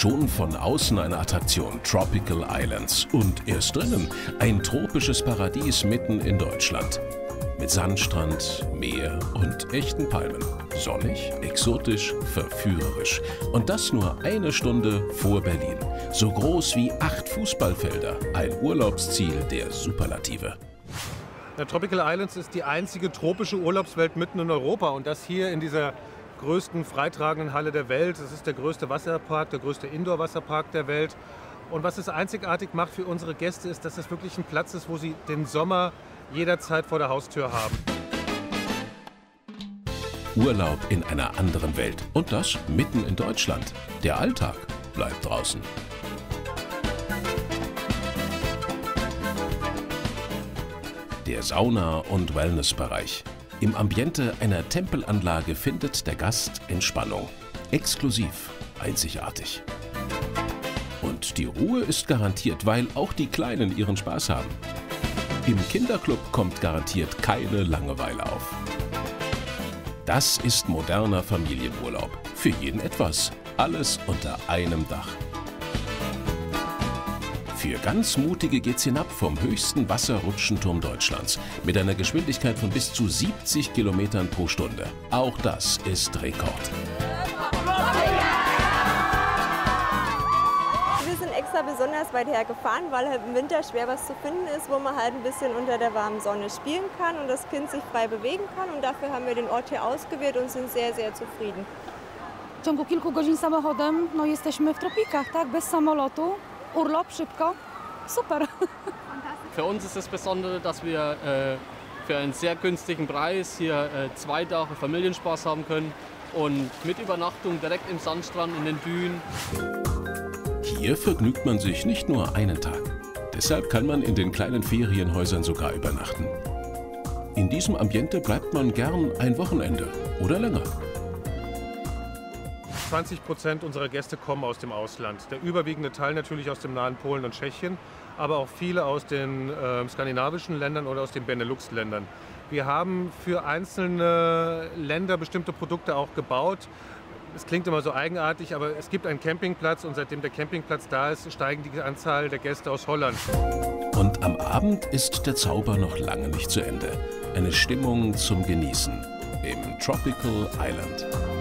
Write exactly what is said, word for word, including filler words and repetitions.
Schon von außen eine Attraktion, Tropical Islands. Und erst drinnen ein tropisches Paradies mitten in Deutschland. Mit Sandstrand, Meer und echten Palmen. Sonnig, exotisch, verführerisch. Und das nur eine Stunde vor Berlin. So groß wie acht Fußballfelder. Ein Urlaubsziel der Superlative. Ja, Tropical Islands ist die einzige tropische Urlaubswelt mitten in Europa. Und das hier in dieser größten freitragenden Halle der Welt. Es ist der größte Wasserpark, der größte Indoor-Wasserpark der Welt. Und was es einzigartig macht für unsere Gäste ist, dass es wirklich ein Platz ist, wo sie den Sommer jederzeit vor der Haustür haben. Urlaub in einer anderen Welt. Und das mitten in Deutschland. Der Alltag bleibt draußen. Der Sauna- und Wellnessbereich. Im Ambiente einer Tempelanlage findet der Gast Entspannung. Exklusiv, einzigartig. Und die Ruhe ist garantiert, weil auch die Kleinen ihren Spaß haben. Im Kinderclub kommt garantiert keine Langeweile auf. Das ist moderner Familienurlaub. Für jeden etwas. Alles unter einem Dach. Für ganz Mutige geht's hinab vom höchsten Wasserrutschenturm Deutschlands mit einer Geschwindigkeit von bis zu siebzig Kilometern pro Stunde. Auch das ist Rekord. Wir sind extra besonders weit hergefahren, weil halt im Winter schwer was zu finden ist, wo man halt ein bisschen unter der warmen Sonne spielen kann und das Kind sich frei bewegen kann. Und dafür haben wir den Ort hier ausgewählt und sind sehr, sehr zufrieden. W ciągu kilku godzin samochodem no jesteśmy w tropikach, tak? Bez samolotu. Urlaub, szybko. Super. Für uns ist das Besondere, dass wir äh, für einen sehr günstigen Preis hier äh, zwei Tage Familienspaß haben können und mit Übernachtung direkt im Sandstrand in den Dünen. Hier vergnügt man sich nicht nur einen Tag. Deshalb kann man in den kleinen Ferienhäusern sogar übernachten. In diesem Ambiente bleibt man gern ein Wochenende oder länger. zwanzig Prozent unserer Gäste kommen aus dem Ausland. Der überwiegende Teil natürlich aus dem nahen Polen und Tschechien, aber auch viele aus den äh, skandinavischen Ländern oder aus den Benelux-Ländern. Wir haben für einzelne Länder bestimmte Produkte auch gebaut. Es klingt immer so eigenartig, aber es gibt einen Campingplatz und seitdem der Campingplatz da ist, steigen die Anzahl der Gäste aus Holland. Und am Abend ist der Zauber noch lange nicht zu Ende. Eine Stimmung zum Genießen im Tropical Island.